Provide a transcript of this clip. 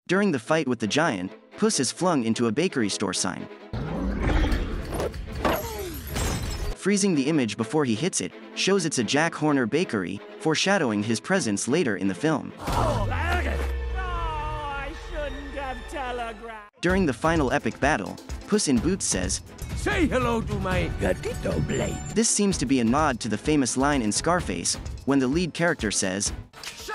During the fight with the giant, Puss is flung into a bakery store sign, freezing the image before he hits it, shows it's a Jack Horner bakery, foreshadowing his presence later in the film. I shouldn't have telegraphed. During the final epic battle, Puss in Boots says, "Say hello to my gatito blade." This seems to be a nod to the famous line in Scarface, when the lead character says,